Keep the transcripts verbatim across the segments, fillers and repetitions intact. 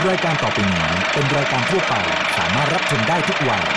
รายการต่อไปนี้เป็นรายการทั่วไปสามารถรับชมได้ทุกวัย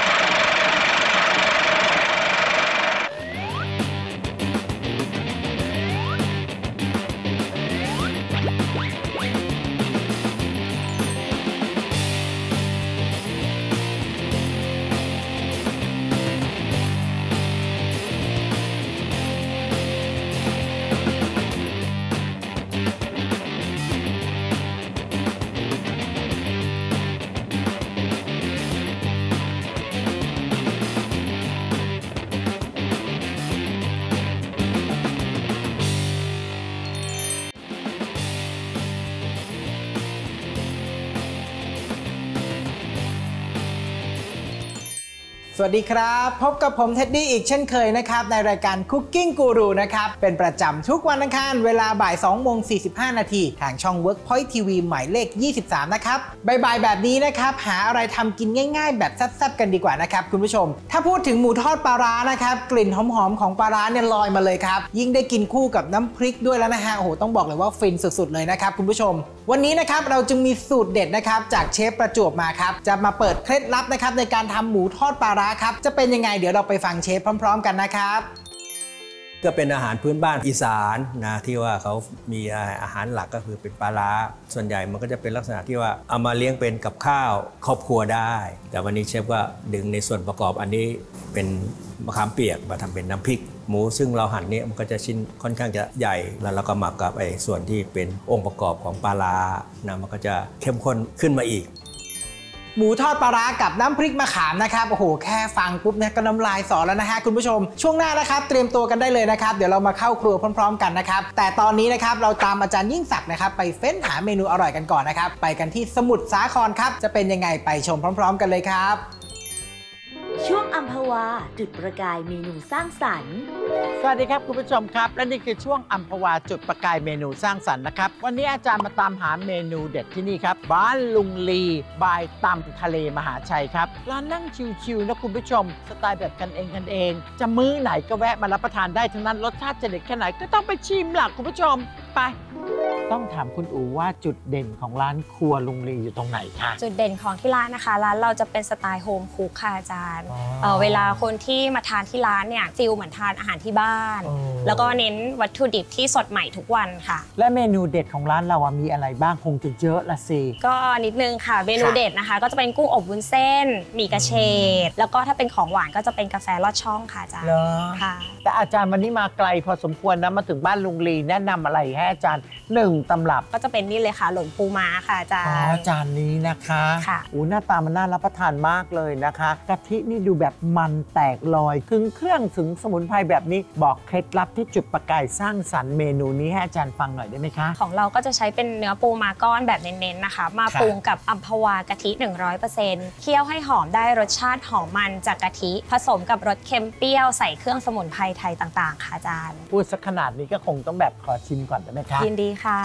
สวัสดีครับพบกับผมเท็ดดี้อีกเช่นเคยนะครับในรายการ Cooking Guru นะครับเป็นประจำทุกวันอังคารเวลาบ่ายสองโมงสี่สิบห้านาทีทางช่อง Workpoint ที วี หมายเลขยี่สิบสามนะครับบ่ายๆแบบนี้นะครับหาอะไรทำกินง่ายๆแบบแซ่บๆกันดีกว่านะครับคุณผู้ชมถ้าพูดถึงหมูทอดปลาร้านะครับกลิ่นหอมๆของปลาร้าเนี่ยลอยมาเลยครับยิ่งได้กินคู่กับน้ำพริกด้วยแล้วนะฮะโอ้โหต้องบอกเลยว่าฟินสุดๆเลยนะครับคุณผู้ชมวันนี้นะครับเราจึงมีสูตรเด็ดนะครับจากเชฟประจวบมาครับจะมาเปิดเคล็ดลับนะครับในการทำหมูทอดปลาร้าครับจะเป็นยังไงเดี๋ยวเราไปฟังเชฟพร้อมๆกันนะครับก็เป็นอาหารพื้นบ้านอีสานนะที่ว่าเขามีอาหารหลักก็คือเป็นปลาร้าส่วนใหญ่มันก็จะเป็นลักษณะที่ว่าเอามาเลี้ยงเป็นกับข้าวครอบครัวได้แต่วันนี้เชฟก็ดึงในส่วนประกอบอันนี้เป็นมะขามเปียกมาทำเป็นน้ำพริกหมูซึ่งเราหั่นนี่มันก็จะชิ้นค่อนข้างจะใหญ่แล้วเราก็หมักกับไอ้ส่วนที่เป็นองค์ประกอบของปลาร้านะมันก็จะเข้มข้นขึ้นมาอีกหมูทอดปลาร้ากับน้ำพริกมะขามนะครับโอ้โหแค่ฟังปุ๊บเนี่ยก็น้ำลายสอแล้วนะฮะคุณผู้ชมช่วงหน้านะครับเตรียมตัวกันได้เลยนะครับเดี๋ยวเรามาเข้าครัวพร้อมๆกันนะครับแต่ตอนนี้นะครับเราตามอาจารย์ยิ่งศักดิ์นะครับไปเฟ้นหาเมนูอร่อยกันก่อนนะครับไปกันที่สมุทรสาครครับจะเป็นยังไงไปชมพร้อมๆกันเลยครับช่วงอัมพวาจุดประกายเมนูสร้างสรรค์สวัสดีครับคุณผู้ชมครับและนี่คือช่วงอัมพวาจุดประกายเมนูสร้างสรรค์นะครับวันนี้อาจารย์มาตามหาเมนูเด็ดที่นี่ครับบ้านลุงลีบายตำทะเลมหาชัยครับร้านนั่งชิวๆนะคุณผู้ชมสไตล์แบบกันเองกันเองจะมื้อไหนก็แวะมารับประทานได้ทั้งนั้นรสชาติจะเด็ดแค่ไหนก็ต้องไปชิมหลักคุณผู้ชมไปต้องถามคุณอู๋ว่าจุดเด่นของร้านครัวลุงลีอยู่ตรงไหนคะจุดเด่นของที่ร้านนะคะร้านเราจะเป็นสไตล์โฮมคุกค่ะอาจารย์เอ่อเวลาคนที่มาทานที่ร้านเนี่ยฟิลเหมือนทานอาหารที่บ้านแล้วก็เน้นวัตถุดิบที่สดใหม่ทุกวันค่ะและเมนูเด็ดของร้านเรามีอะไรบ้างคงจะเยอะละสิก็นิดนึงค่ะเมนูเด็ดนะคะก็จะเป็นกุ้งอบวุ้นเส้นหมี่กระเฉดแล้วก็ถ้าเป็นของหวานก็จะเป็นกาแฟลอดช่องค่ะอาจารย์ค่ะแต่อาจารย์วันนี้มาไกลพอสมควรนะมาถึงบ้านลุงลีแนะนำอะไรให้อาจารย์หนึ่งตำรับก็จะเป็นนี่เลยค่ะหล่นปูม้าค่ะอาจารย์อ๋อจานนี้นะคะค่ะโอ้หน้าตามันน่ารับประทานมากเลยนะคะกะทินี่ดูแบบมันแตกลอยถึงเครื่องถึงสมุนไพรแบบนี้บอกเคล็ดลับที่จุดประกายสร้างสรรค์เมนูนี้ให้อาจารย์ฟังหน่อยได้ไหมคะของเราก็จะใช้เป็นเนื้อปูม้าก้อนแบบเน้นๆนะคะมาปรุงกับอัมพวากะทิ หนึ่งร้อยเปอร์เซ็นต์ เคี่ยวให้หอมได้รสชาติหอมมันจากกะทิผสมกับรสเค็มเปรี้ยวใส่เครื่องสมุนไพรไทยต่างๆค่ะอาจารย์พูดสักขนาดนี้ก็คงต้องแบบขอชิมก่อนได้ไหมคะยินดีค่ะ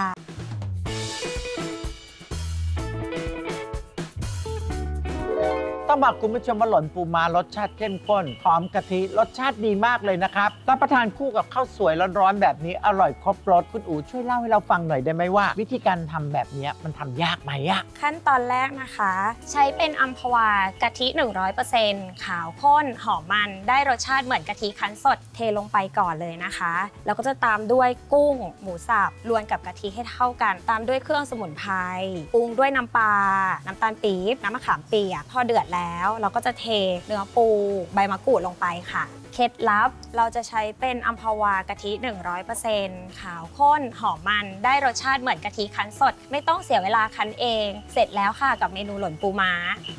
ต้องบอกคุณผู้ชมว่าหล่นปูม้ารสชาติเข้มข้นหอมกะทิรสชาติดีมากเลยนะครับรับประทานคู่กับข้าวสวยร้อนๆแบบนี้อร่อยครบรสคุณอู๋ช่วยเล่าให้เราฟังหน่อยได้ไหมว่าวิธีการทำแบบนี้มันทำยากไหมอะขั้นตอนแรกนะคะใช้เป็นอัมพวากะทิ หนึ่งร้อยเปอร์เซ็นต์ ขาวข้นหอมมันได้รสชาติเหมือนกะทิคั้นสดเทลงไปก่อนเลยนะคะแล้วก็จะตามด้วยกุ้งหมูสับรวนกับกะทิให้เท่ากันตามด้วยเครื่องสมุนไพรปรุงด้วยน้ำปลาน้ำตาลปี๊บน้ำมะขามเปียกพอเดือดแล้วเราก็จะเทเนื้อปูใบมะกรูดลงไปค่ะเคล็ดลับเราจะใช้เป็นอัมพวากะทิ หนึ่งร้อยเปอร์เซ็นต์ ขาวข้นหอมมันได้รสชาติเหมือนกะทิคั้นสดไม่ต้องเสียเวลาคั้นเองเสร็จแล้วค่ะกับเมนูหล่นปูม้า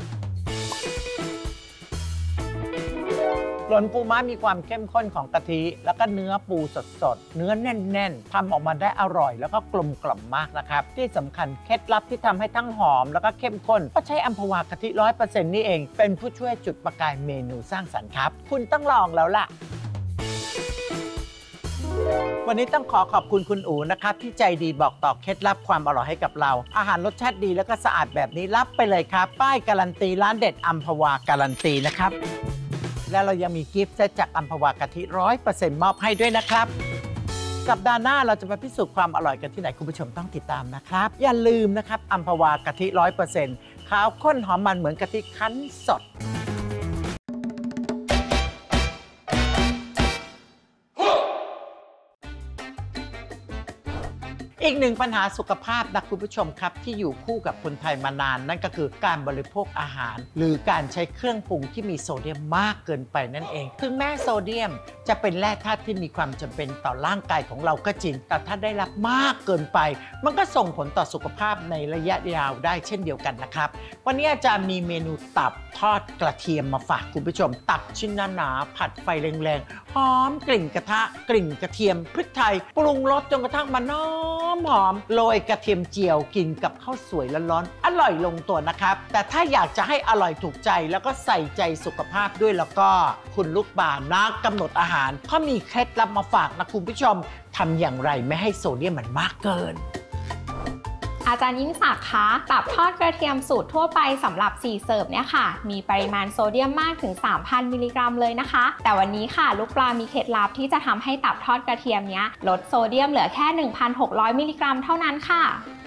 หล่นปูม้ามีความเข้มข้นของกะทิแล้วก็เนื้อปูสดๆเนื้อแน่นๆทำออกมาได้อร่อยแล้วก็กลมกล่อมมากนะครับที่สำคัญเคล็ดลับที่ทำให้ทั้งหอมแล้วก็เข้มข้นก็ใช้อัมพวากะทิ ร้อยเปอร์เซ็นต์ นี่เองเป็นผู้ช่วยจุดประกายเมนูสร้างสรรค์ครับคุณต้องลองแล้วล่ะวันนี้ต้องขอขอบคุณคุณอู๋นะครับที่ใจดีบอกต่อเคล็ดลับความอร่อยให้กับเราอาหารรสชาติดีแล้วก็สะอาดแบบนี้รับไปเลยครับป้ายการันตีร้านเด็ดอัมพวาการันตีนะครับและเรายังมีกิฟต์เซตจากอัมพวากะทิ ร้อยเปอร์เซ็นต์ มอบให้ด้วยนะครับสัปดาห์หน้าเราจะไปพิสูจน์ความอร่อยกันที่ไหนคุณผู้ชมต้องติดตามนะครับอย่าลืมนะครับอัมพวากะทิ ร้อยเปอร์เซ็นต์ ขาวข้นหอมมันเหมือนกะทิคั้นสดอีกหนึ่งปัญหาสุขภาพนะคุณผู้ชมครับที่อยู่คู่กับคนไทยมานานนั่นก็คือการบริโภคอาหารหรือการใช้เครื่องปรุงที่มีโซเดียมมากเกินไปนั่นเองถึงแม้โซเดียมจะเป็นแร่ธาตุที่มีความจำเป็นต่อร่างกายของเราก็จริงแต่ถ้าได้รับมากเกินไปมันก็ส่งผลต่อสุขภาพในระยะยาวได้เช่นเดียวกันนะครับวันนี้อาจารย์มีเมนูตับทอดกระเทียมมาฝากคุณผู้ชมตับชิ้นหนาๆผัดไฟแรงๆหอมกลิ่นกระทะกลิ่นกระเทียมพริกไทยปรุงรสจนกระทั่งมันน้ำหอมโรยกระเทียมเจียวกินกับข้าวสวยร้อนๆอร่อยลงตัวนะครับแต่ถ้าอยากจะให้อร่อยถูกใจแล้วก็ใส่ใจสุขภาพด้วยแล้วก็คุณลูกบาศก์นักกำหนดอาหารเขามีเคล็ดลับมาฝากนะคุณผู้ชมทำอย่างไรไม่ให้โซเดียมมันมากเกินอาจารย์ยิ่งศักดิ์คะตับทอดกระเทียมสูตรทั่วไปสำหรับสี่เสิร์ฟเนี่ยค่ะมีปริมาณโซเดียมมากถึง สามพัน มิลลิกรัมเลยนะคะแต่วันนี้ค่ะลูกปลามีเคล็ดลับที่จะทำให้ตับทอดกระเทียมเนี้ยลดโซเดียมเหลือแค่ หนึ่งพันหกร้อย มิลลิกรัมเท่านั้นค่ะ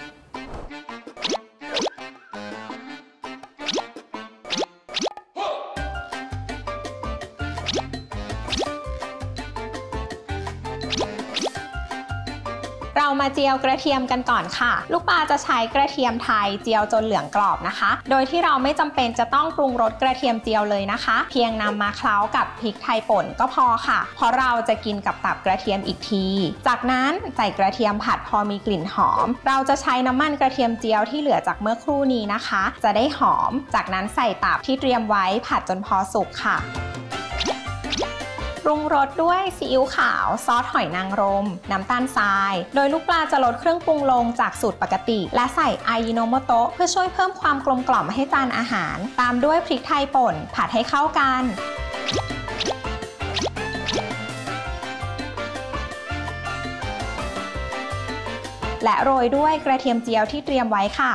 เรามาเจียวกระเทียมกันก่อนค่ะลูกปลาจะใช้กระเทียมไทยเจียวจนเหลืองกรอบนะคะโดยที่เราไม่จำเป็นจะต้องปรุงรสกระเทียมเจียวเลยนะคะเพียงนำมาเคล้ากับพริกไทยป่นก็พอค่ะเพราะเราจะกินกับตับกระเทียมอีกทีจากนั้นใส่กระเทียมผัดพอมีกลิ่นหอมเราจะใช้น้ำมันกระเทียมเจียวที่เหลือจากเมื่อครู่นี้นะคะจะได้หอมจากนั้นใส่ตับที่เตรียมไว้ผัดจนพอสุกค่ะปรุงรสด้วยซีอิ๊วขาวซอสหอยนางรมน้ำตาลทรายโดยลูกปลาจะลดเครื่องปรุงลงจากสูตรปกติและใส่อายิโนโมโตะเพื่อช่วยเพิ่มความกลมกล่อมให้จานอาหารตามด้วยพริกไทยป่นผัดให้เข้ากันและโรยด้วยกระเทียมเจียวที่เตรียมไว้ค่ะ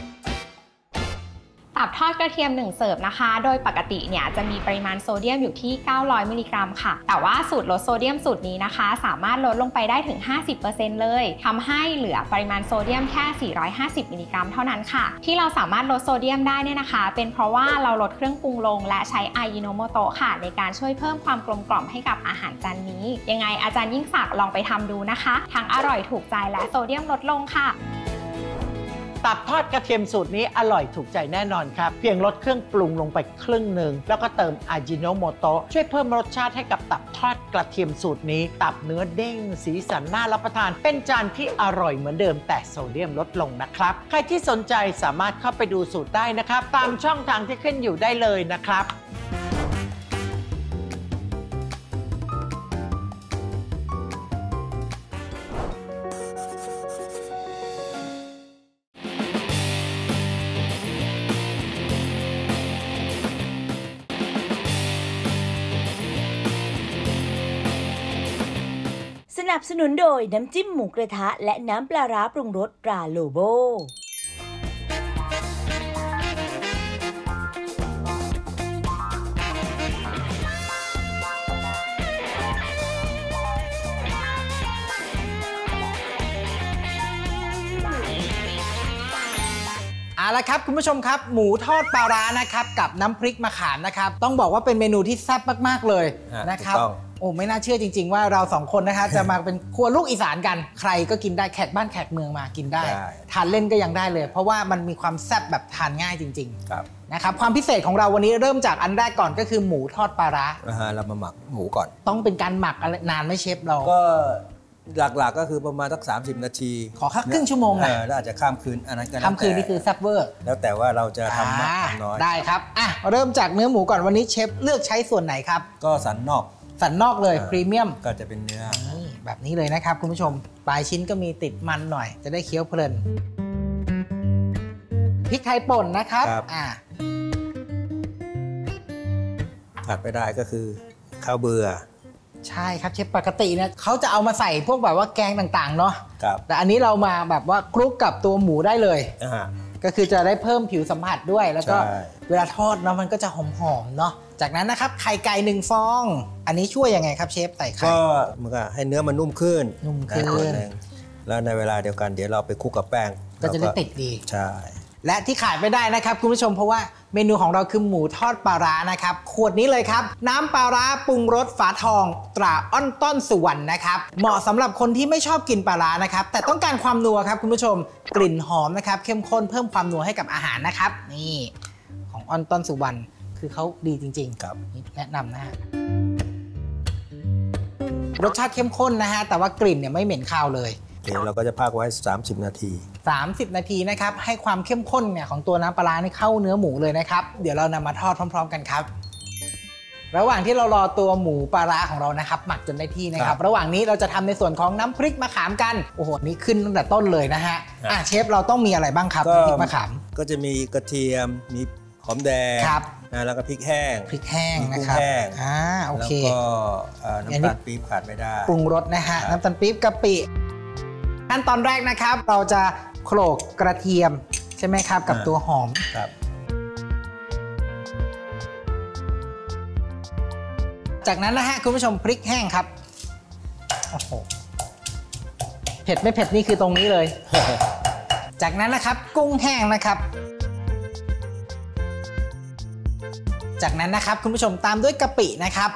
ตับทอดกระเทียมหนึ่งเสิร์ฟนะคะโดยปกติเนี่ยจะมีปริมาณโซเดียมอยู่ที่เก้าร้อยมิลลิกรัมค่ะแต่ว่าสูตรลดโซเดียมสูตรนี้นะคะสามารถลดลงไปได้ถึง ห้าสิบเปอร์เซ็นต์ เลยทำให้เหลือปริมาณโซเดียมแค่สี่ร้อยห้าสิบมิลลิกรัมเท่านั้นค่ะที่เราสามารถลดโซเดียมได้เนี่ยนะคะเป็นเพราะว่าเราลดเครื่องปรุงลงและใช้อายิโนโมโตะค่ะในการช่วยเพิ่มความกลมกล่อมให้กับอาหารจานนี้ยังไงอาจารย์ยิ่งศักดิ์ลองไปทำดูนะคะทั้งอร่อยถูกใจและโซเดียมลดลงค่ะตับทอดกระเทียมสูตรนี้อร่อยถูกใจแน่นอนครับเพียงลดเครื่องปรุงลงไปครึ่งหนึ่งแล้วก็เติมอาจิโนโมโตะช่วยเพิ่มรสชาติให้กับตับทอดกระเทียมสูตรนี้ตับเนื้อเด้งสีสันน่ารับประทานเป็นจานที่อร่อยเหมือนเดิมแต่โซเดียมลดลงนะครับใครที่สนใจสามารถเข้าไปดูสูตรได้นะครับตามช่องทางที่ขึ้นอยู่ได้เลยนะครับสนับสนุนโดยน้ำจิ้มหมูกระทะและน้ำปลาร้าปรุงรสตราโลโบเอาละครับคุณผู้ชมครับหมูทอดปลาร้านะครับกับน้ำพริกมะขามนะครับต้องบอกว่าเป็นเมนูที่แซ่บมากๆเลยนะครับโอ้ไม่น่าเชื่อจริงๆว่าเราสองคนนะคะจะมาเป็นครัวลูกอีสานกันใครก็กินได้แขกบ้านแขกเมืองมากินได้ทานเล่นก็ยังได้เลยเพราะว่ามันมีความแซ่บแบบทานง่ายจริงๆนะครับความพิเศษของเราวันนี้เริ่มจากอันแรกก่อนก็คือหมูทอดปลาร้าเรามาหมักหมูก่อนต้องเป็นการหมักนานไหมเชฟเราก็หลักๆก็คือประมาณสักสามสิบนาทีขอแค่ครึ่งชั่วโมงนะแล้วอาจจะข้ามคืนอันนั้นก็ข้ามคืนนี่คือแซ่บเวอร์แล้วแต่ว่าเราจะทำมากน้อยได้ครับอ่ะเริ่มจากเนื้อหมูก่อนวันนี้เชฟเลือกใช้ส่วนไหนครับก็สันนอกสันนอกเลยพรีเมียมก็จะเป็นเนื้อแบบนี้เลยนะครับคุณผู้ชมปลายชิ้นก็มีติดมันหน่อยจะได้เคี้ยวเพลินพริกไทยป่นนะครับอ่าขาดไม่ได้ก็คือข้าวเบื่อใช่ครับเชฟปกติเนี่ยเขาจะเอามาใส่พวกแบบว่าแกงต่างๆเนาะครับแต่อันนี้เรามาแบบว่าคลุกกับตัวหมูได้เลยก็คือจะได้เพิ่มผิวสัมผัสด้วยแล้วก็ใช่เวลาทอดเนาะมันก็จะหอมๆเนาะจากนั้นนะครับไข่ไก่หนึ่งฟอง อันนี้ช่วยยังไงครับเชฟใส่ไข่ก็มันก็ให้เนื้อมันนุ่มขึ้นนุ่มขึ้นะตัวหงแล้วในเวลาเดียวกันเดี๋ยวเราไปคลุกกับแป้งก็จะได้ติดดีใช่และที่ขาดไม่ได้นะครับคุณผู้ชมเพราะว่าเมนูของเราคือหมูทอดปลาร้านะครับขวดนี้เลยครับน้ำปลาร้าปรุงรสฝาทองตราอ้อนต้อนสุวรรณนะครับเหมาะสำหรับคนที่ไม่ชอบกินปลาร้านะครับแต่ต้องการความนัวครับคุณผู้ชมกลิ่นหอมนะครับเข้มข้นเพิ่มความนัวให้กับอาหารนะครับนี่ของอ้อนต้อนสุวรรณคือเขาดีจริงๆครับแนะนำนะฮะรสชาติเข้มข้นนะฮะแต่ว่ากลิ่นเนี่ยไม่เหม็นคาวเลยเดี๋ยวเราก็จะพักไว้สามสิบนาทีสามสิบนาทีนะครับให้ความเข้มข้นเนี่ยของตัวน้ำปลาร้านี่เข้าเนื้อหมูเลยนะครับเดี๋ยวเรานำมาทอดพร้อมๆกันครับระหว่างที่เรารอตัวหมูปลาร้าของเรานะครับหมักจนได้ที่นะครับระหว่างนี้เราจะทำในส่วนของน้ำพริกมะขามกันโอ้โหนี่ขึ้นตั้งแต่ต้นเลยนะฮะอ่ะเชฟเราต้องมีอะไรบ้างครับน้ำพริกมะขามก็จะมีกระเทียมมีหอมแดงนะแล้วก็พริกแห้งพริกแห้งนะครับอ่าโอเคแล้วก็น้ำตาลปี๊บขาดไม่ได้ปรุงรสนะฮะน้ำตาลปี๊บกะปิขั้นตอนแรกนะครับเราจะโขลกกระเทียมใช่ไหมครับกับตัวหอมครับจากนั้นนะฮะคุณผู้ชมพริกแห้งครับโอ้โหเผ็ดไม่เผ็ดนี่คือตรงนี้เลย จากนั้นนะครับกุ้งแห้งนะครับจากนั้นนะครับคุณผู้ชมตามด้วยกะปินะครับ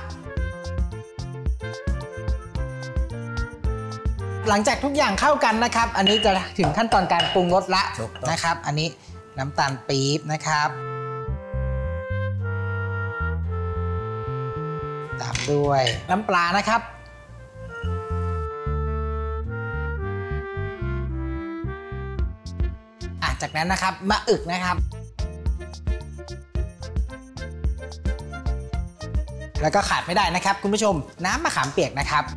หลังจากทุกอย่างเข้ากันนะครับอันนี้จะถึงขั้นตอนการปรุงรสละนะครับอันนี้น้ำตาลปี๊บนะครับตามด้วยน้ำปลานะครับอ่ะจากนั้นนะครับมะอึกนะครับแล้วก็ขาดไม่ได้นะครับคุณผู้ชมน้ำมะขามเปียกนะครับ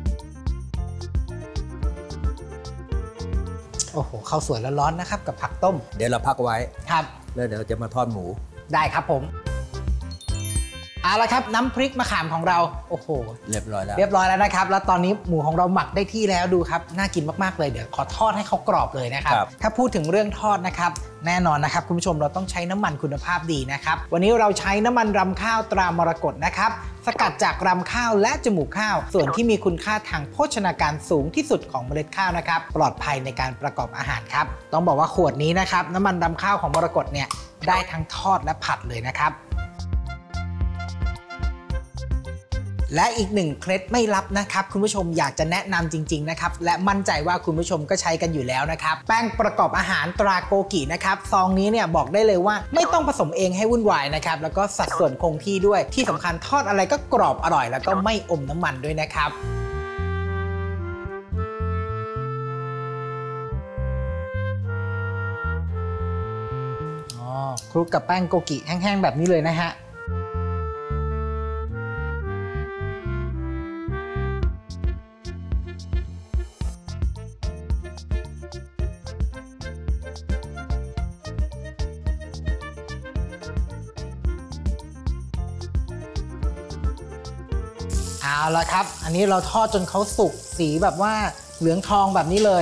โอ้โหข้าวสวยแล้วร้อนนะครับกับผักต้มเดี๋ยวเราพักไว้ครับแล้วเดี๋ยวจะมาทอดหมูได้ครับผมเอาละครับน้ำพริกมะขามของเราโอ้โหเรียบร้อยแล้วเรียบร้อยแล้วนะครับแล้วตอนนี้หมูของเราหมักได้ที่แล้วดูครับน่ากินมากๆเลยเดี๋ยวขอทอดให้เขากรอบเลยนะครับถ้าพูดถึงเรื่องทอดนะครับแน่นอนนะครับคุณผู้ชมเราต้องใช้น้ำมันคุณภาพดีนะครับวันนี้เราใช้น้ำมันรำข้าวตรามรกตนะครับสกัดจากรำข้าวและจมูกข้าวส่วนที่มีคุณค่าทางโภชนาการสูงที่สุดของเมล็ดข้าวนะครับปลอดภัยในการประกอบอาหารครับต้องบอกว่าขวดนี้นะครับน้ำมันรำข้าวของมรกตเนี่ยได้ทั้งทอดและผัดเลยนะครับและอีกหนึ่งเคล็ดไม่ลับนะครับคุณผู้ชมอยากจะแนะนำจริงๆนะครับและมั่นใจว่าคุณผู้ชมก็ใช้กันอยู่แล้วนะครับแป้งประกอบอาหารตราโกกินะครับซองนี้เนี่ยบอกได้เลยว่าไม่ต้องผสมเองให้วุ่นวายนะครับแล้วก็สัดส่วนคงที่ด้วยที่สำคัญทอดอะไรก็กรอบอร่อยแล้วก็ไม่อมน้ำมันด้วยนะครับอ๋อคลุกกับแป้งโกกิแห้งๆแบบนี้เลยนะฮะเอาละครับอันนี้เราทอดจนเขาสุกสีแบบว่าเหลืองทองแบบนี้เลย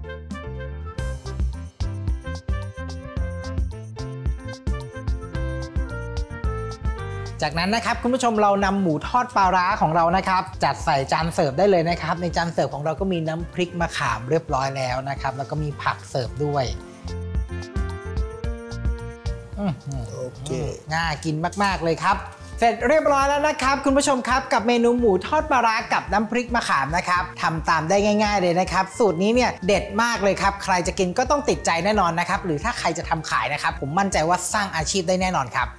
จากนั้นนะครับคุณผู้ชมเรานำหมูทอดปลาร้าของเรานะครับจัดใส่จานเสิร์ฟได้เลยนะครับในจานเสิร์ฟของเราก็มีน้ำพริกมะขามเรียบร้อยแล้วนะครับแล้วก็มีผักเสิร์ฟด้วยโอเคน่ากินมากๆเลยครับเสร็จเรียบร้อยแล้วนะครับคุณผู้ชมครับกับเมนูหมูทอดปลาร้ากับน้ำพริกมะขามนะครับทำตามได้ง่ายๆเลยนะครับสูตรนี้เนี่ยเด็ดมากเลยครับใครจะกินก็ต้องติดใจแน่นอนนะครับหรือถ้าใครจะทำขายนะครับผมมั่นใจว่าสร้างอาชีพได้แน่นอนครับ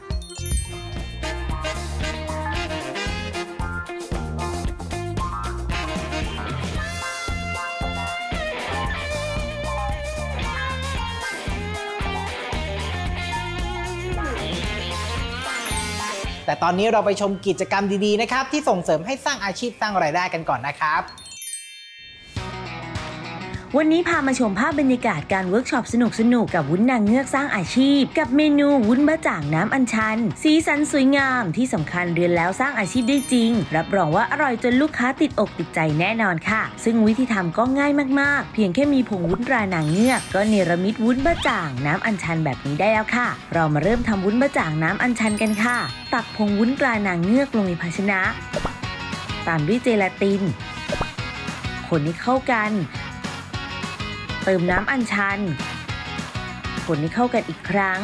แต่ตอนนี้เราไปชมกิจกรรมดีๆนะครับที่ส่งเสริมให้สร้างอาชีพสร้างรายได้กันก่อนนะครับวันนี้พามาชมภาพบรรยากาศการเวิร์กช็อปสนุกๆกับวุ้นนางเงือกสร้างอาชีพกับเมนูวุ้นบะจ่างน้ำอัญชันสีสันสวยงามที่สำคัญเรียนแล้วสร้างอาชีพได้จริงรับรองว่าอร่อยจนลูกค้าติดอกติดใจแน่นอนค่ะซึ่งวิธีทำก็ง่ายมากๆเพียงแค่มีผงวุ้นตรานางเงือกก็เนรมิตวุ้นบะจ่างน้ำอัญชันแบบนี้ได้แล้วค่ะเรามาเริ่มทำวุ้นบะจ่างน้ำอัญชันกันค่ะตักผงวุ้นตรานางเงือกลงในภาชนะตามด้วยเจลาตินคนให้เข้ากันเติมน้ำอัญชันคนให้เข้ากันอีกครั้ง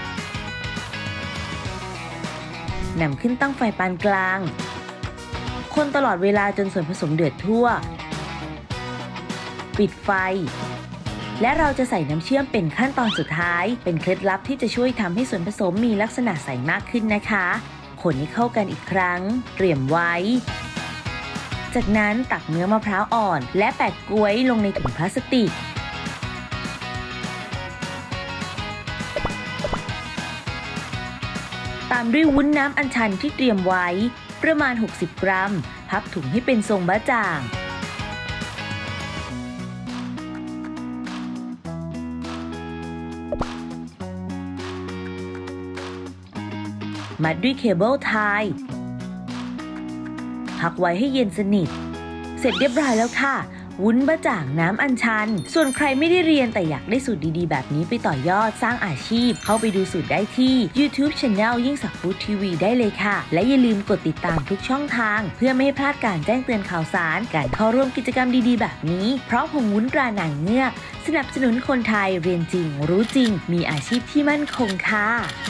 นำขึ้นตั้งไฟปานกลางคนตลอดเวลาจนส่วนผสมเดือดทั่วปิดไฟและเราจะใส่น้ำเชื่อมเป็นขั้นตอนสุดท้ายเป็นเคล็ดลับที่จะช่วยทำให้ส่วนผสมมีลักษณะใสมากขึ้นนะคะคนให้เข้ากันอีกครั้งเตรียมไว้จากนั้นตักเนื้อมะพร้าวอ่อนและแปะก๊วยลงในถุงพลาสติกตามด้วยวุ้นน้ำอัญชันที่เตรียมไว้ประมาณหกสิบกรัมพับถุงให้เป็นทรงบะจ่างมัดด้วยเคเบิลไทยพักไว้ให้เย็นสนิทเสร็จเรียบร้อยแล้วค่ะวุ้นบะจ่างน้ำอัญชันส่วนใครไม่ได้เรียนแต่อยากได้สูตรดีๆแบบนี้ไปต่อยอดสร้างอาชีพเข้าไปดูสูตรได้ที่ YouTube Channel ยิ่งศักดิ์ฟู้ดทีวีได้เลยค่ะและอย่าลืมกดติดตามทุกช่องทางเพื่อไม่ให้พลาดการแจ้งเตือนข่าวสารการเข้าร่วมกิจกรรมดีๆแบบนี้เพราะผงวุ้นตรานางเงือกสนับสนุนคนไทยเรียนจริงรู้จริงมีอาชีพที่มั่นคงค่ะ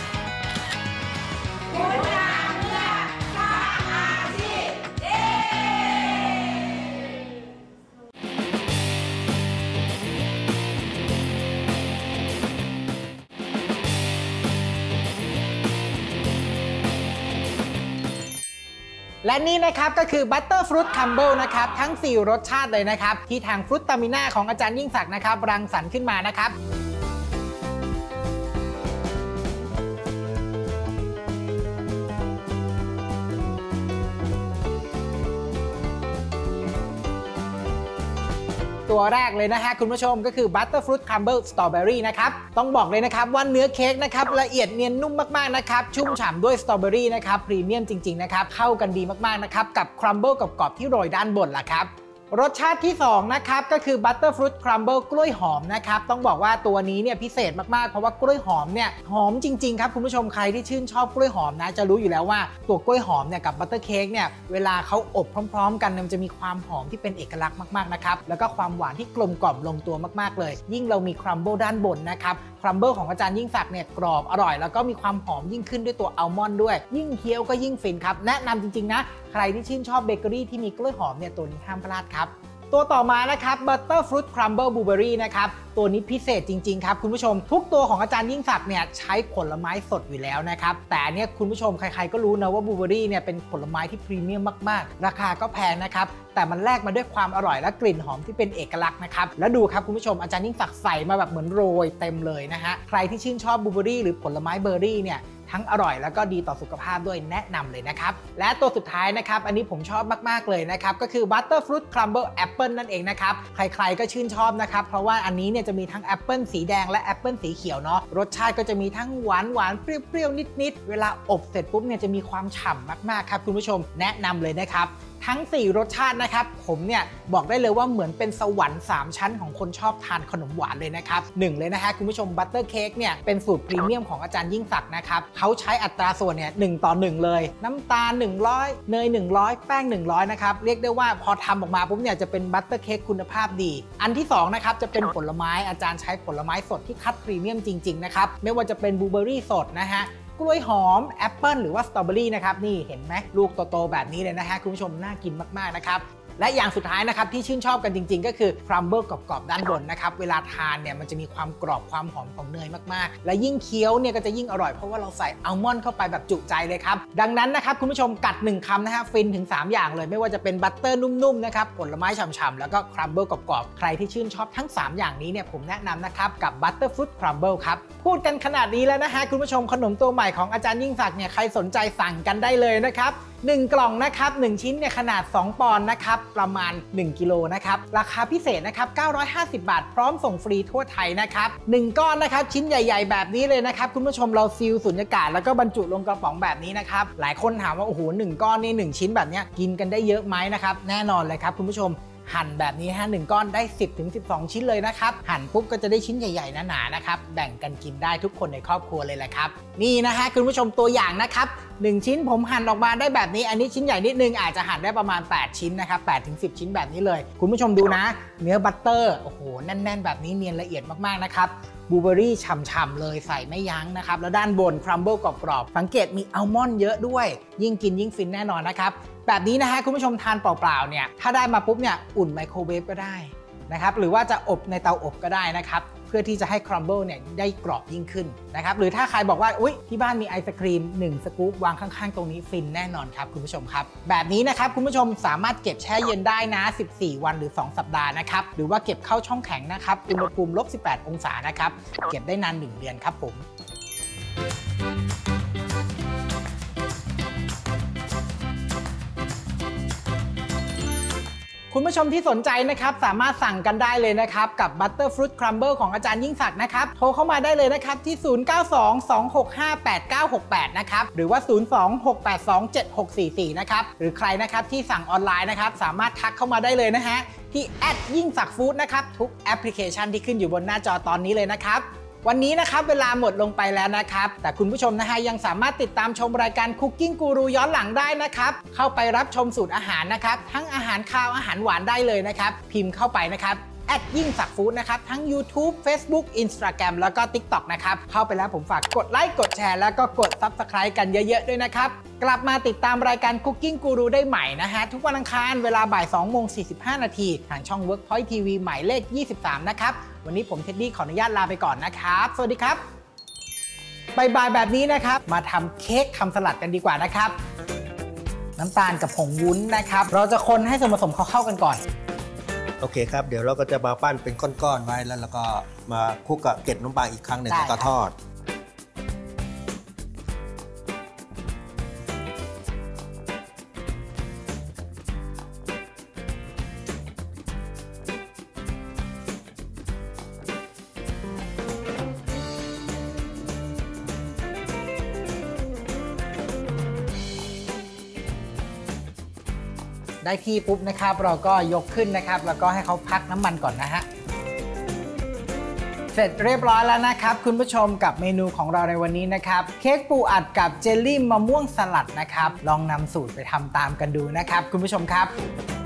และนี่นะครับก็คือบัตเตอร์ฟรุตคัมเบิลนะครับทั้งสี่รสชาติเลยนะครับที่ทางฟรุตตามิน่าของอาจารย์ยิ่งศักดิ์นะครับรังสรรค์ขึ้นมานะครับตัวแรกเลยนะฮะคุณผู้ชมก็คือ Butterfruit Crumble Strawberry นะครับต้องบอกเลยนะครับว่าเนื้อเค้กนะครับละเอียดเนียนนุ่มมากๆนะครับชุ่มฉ่ำด้วยสตรอเบอรี่นะครับพรีเมียมจริงๆนะครับเข้ากันดีมากๆนะครับกับครัมเบิลกรอบๆที่โรยด้านบนล่ะครับรสชาติที่สองนะครับก็คือ Butterfruit Crumble กล้วยหอมนะครับต้องบอกว่าตัวนี้เนี่ยพิเศษมากๆเพราะว่ากล้วยหอมเนี่ยหอมจริงๆครับคุณผู้ชมใครที่ชื่นชอบกล้วยหอมนะจะรู้อยู่แล้วว่าตัวกล้วยหอมเนี่ยกับบัตเตอร์เค้กเนี่ยเวลาเขาอบพร้อมๆกันมันจะมีความหอมที่เป็นเอกลักษณ์มากๆนะครับแล้วก็ความหวานที่กลมกล่อมลงตัวมากๆเลยยิ่งเรามี Crumble ด้านบนนะครับครัมเบิลของอาจารย์ยิ่งศักดิ์เนี่ยกรอบอร่อยแล้วก็มีความหอมยิ่งขึ้นด้วยตัวอัลมอนด์ด้วยยิ่งเคี้ยวก็ยิ่งฟินครับแนะนำจริงๆนะใครที่ชื่นชอบเบเกอรี่ที่มีกล้วยหอมเนี่ยตัวนี้ห้ามพลาดครับตัวต่อมานะครับ Butterfruit Crumble Blueberry นะครับตัวนี้พิเศษจริงๆครับคุณผู้ชมทุกตัวของอาจารย์ยิ่งศักดิ์เนี่ยใช้ผลไม้สดอยู่แล้วนะครับแต่เนี่ยคุณผู้ชมใครๆก็รู้นะว่าบลูเบอรี่เนี่ยเป็นผลไม้ที่พรีเมียมมากๆราคาก็แพงนะครับแต่มันแลกมาด้วยความอร่อยและกลิ่นหอมที่เป็นเอกลักษณ์นะครับแล้วดูครับคุณผู้ชมอาจารย์ยิ่งศักดิ์ใส่มาแบบเหมือนโรยเต็มเลยนะฮะใครที่ชื่นชอบบลูเบอรี่หรือผลไม้เบอร์รี่เนี่ยทั้งอร่อยแล้วก็ดีต่อสุขภาพด้วยแนะนำเลยนะครับและตัวสุดท้ายนะครับอันนี้ผมชอบมากๆเลยนะครับก็คือ Butterfruit Crumble Apple นั่นเองนะครับใครๆก็ชื่นชอบนะครับเพราะว่าอันนี้เนี่ยจะมีทั้งแอปเปิลสีแดงและแอปเปิลสีเขียวเนาะรสชาติก็จะมีทั้งหวานหวานเปรี้ยวๆนิดๆเวลาอบเสร็จปุ๊บเนี่ยจะมีความฉ่ำมากๆครับคุณผู้ชมแนะนำเลยนะครับทั้งสี่รสชาตินะครับผมเนี่ยบอกได้เลยว่าเหมือนเป็นสวรรค์สามชั้นของคนชอบทานขนมหวานเลยนะครับหนึ่งเลยนะฮะคุณผู้ชมบัตเตอร์เค้กเนี่ยเป็นสูตรพรีเมียมของอาจารย์ยิ่งศักดิ์นะครับเขาใช้อัตราส่วนเนี่ยหนึ่งต่อหนึ่งเลยน้ำตาลหนึ่งร้อยเนยหนึ่งร้อยแป้งหนึ่งร้อยนะครับเรียกได้ว่าพอทำออกมาปุ๊บเนี่ยจะเป็นบัตเตอร์เค้กคุณภาพดีอันที่สองนะครับจะเป็นผลไม้อาจารย์ใช้ผลไม้สดที่คัดพรีเมียมจริงๆนะครับไม่ว่าจะเป็นบลูเบอร์รี่สดนะฮะกล้วยหอมแอปเปิลหรือว่าสตรอเบอรี่นะครับนี่เห็นไหมลูกโตๆแบบนี้เลยนะฮะคุณผู้ชมน่ากินมากๆนะครับและอย่างสุดท้ายนะครับที่ชื่นชอบกันจริงๆก็คือครัมเบิลกรอบๆด้านบนนะครับเวลาทานเนี่ยมันจะมีความกรอบความหอมของเนยมากๆและยิ่งเคี้ยวเนี่ยก็จะยิ่งอร่อยเพราะว่าเราใส่อัลมอนด์เข้าไปแบบจุใจเลยครับดังนั้นนะครับคุณผู้ชมกัดหนึ่งคำนะฮะฟินถึงสามอย่างเลยไม่ว่าจะเป็นบัตเตอร์นุ่มๆนะครับผลไม้ฉ่ำๆแล้วก็ครัมเบิลกรอบๆใครที่ชื่นชอบทั้งสามอย่างนี้เนี่ยผมแนะนำนะครับกับบัตเตอร์ฟรุตครัมเบิลครับพูดกันขนาดนี้แล้วนะฮะคุณผู้ชมขนมตัวใหม่ของอาจารย์ยิ่งศักดิ์เนี่ยใครสนใจสั่งกันได้เลยนะครับหนึ่งกล่องนะครับหนึ่งชิ้นเนี่ยขนาดสองปอนด์นะครับประมาณหนึ่งกิโลนะครับราคาพิเศษนะครับเก้าร้อยห้าสิบบาทพร้อมส่งฟรีทั่วไทยนะครับหนึ่งก้อนนะครับชิ้นใหญ่ๆแบบนี้เลยนะครับคุณผู้ชมเราซีลสุญญากาศแล้วก็บรรจุลงกระป๋องแบบนี้นะครับหลายคนถามว่าโอ้โหหนึ่งก้อนนี่หนึ่งชิ้นแบบนี้กินกันได้เยอะไหมนะครับแน่นอนเลยครับคุณผู้ชมหั่นแบบนี้ฮะหนึ่งก้อนได้ สิบถึงสิบสอง ชิ้นเลยนะครับหั่นปุ๊บก็จะได้ชิ้นใหญ่ๆหนาๆนะครับแบ่งกันกินได้ทุกคนในครอบครัวเลยแหละครับนี่นะฮะคุณผู้ชมตัวอย่างนะครับหนึ่งชิ้นผมหั่นออกมาได้แบบนี้อันนี้ชิ้นใหญ่นิดนึงอาจจะหั่นได้ประมาณแปดชิ้นนะครับแปดถึงสิบชิ้นแบบนี้เลยคุณผู้ชมดูนะเนื้อบัตเตอร์โอ้โหแน่นๆแบบนี้เนียนละเอียดมากๆนะครับบลูเบอรี่ฉ่ำๆเลยใส่ไม่ยั้งนะครับแล้วด้านบนครัมเบิลกรอบๆสังเกตมีอัลมอนด์เยอะด้วยยิ่งกินยิ่งฟินแน่นอนนะครับแบบนี้นะฮะคุณผู้ชมทานเปล่าๆเนี่ยถ้าได้มาปุ๊บเนี่ยอุ่นไมโครเวฟก็ได้นะครับหรือว่าจะอบในเตาอบก็ได้นะครับเพื่อที่จะให้ครัมเบิลเนี่ยได้กรอบยิ่งขึ้นนะครับหรือถ้าใครบอกว่าอุ๊ยที่บ้านมีไอศครีมหนึ่งสกู๊ปวางข้างๆตรงนี้ฟินแน่นอนครับคุณผู้ชมครับแบบนี้นะครับคุณผู้ชมสามารถเก็บแช่เย็นได้นะสิบสี่วันหรือสองสัปดาห์นะครับหรือว่าเก็บเข้าช่องแข็งนะครับอุณหภูมิลบสิบแปดองศานะครับเก็บได้นานหนึ่งเดือนครับผมคุณผู้ชมที่สนใจนะครับสามารถสั่งกันได้เลยนะครับกับ Butterfruit Crumble ของอาจารย์ยิ่งศักดิ์นะครับโทรเข้ามาได้เลยนะครับที่ศูนย์ เก้า สอง สอง หก ห้า แปด เก้า หก แปดนะครับหรือว่าศูนย์ สอง หก แปด สอง เจ็ด หก สี่ สี่นะครับหรือใครนะครับที่สั่งออนไลน์นะครับสามารถทักเข้ามาได้เลยนะฮะที่แอดยิ่งศักดิ์ฟู้ดนะครับทุกแอปพลิเคชันที่ขึ้นอยู่บนหน้าจอตอนนี้เลยนะครับวันนี้นะครับเวลาหมดลงไปแล้วนะครับแต่คุณผู้ชมนะฮะยังสามารถติดตามชมรายการ Cooking Guru ย้อนหลังได้นะครับเข้าไปรับชมสูตรอาหารนะครับทั้งอาหารคาวอาหารหวานได้เลยนะครับพิมพ์เข้าไปนะครับแอดยิ่งศักดิ์ฟู้ดนะครับทั้ง YouTube Facebook Instagram แล้วก็ TikTok นะครับเข้าไปแล้วผมฝากกดไลค์กดแชร์แล้วก็กด Subscribe กันเยอะๆด้วยนะครับกลับมาติดตามรายการ Cooking Guru ได้ใหม่นะฮะทุกวันอังคารเวลาบ่ายสองโมงสี่สิบห้านาทีทางช่อง Workpoint ที วี หมายเลขยี่สิบสามนะครับวันนี้ผมเท็ดดี้ขออนุญาตลาไปก่อนนะครับสวัสดีครับบ่ายๆแบบนี้นะครับมาทำเค้กทำสลัดกันดีกว่านะครับน้ำตาลกับผงวุ้นนะครับเราจะคนให้ส่วนผสมเข้ากันก่อนโอเคครับเดี๋ยวเราก็จะมาปั้นเป็นก้อนๆไว้แล้วเราก็มาคลุกกับเกล็ดขนมปังอีกครั้งหนึ่งแล้วก็ทอดได้ที่ปุ๊บนะครับเราก็ยกขึ้นนะครับแล้วก็ให้เขาพักน้ำมันก่อนนะฮะเสร็จเรียบร้อยแล้วนะครับคุณผู้ชมกับเมนูของเราในวันนี้นะครับเค้กปูอัดกับเจลลี่มะม่วงสลัดนะครับลองนำสูตรไปทำตามกันดูนะครับคุณผู้ชมครับ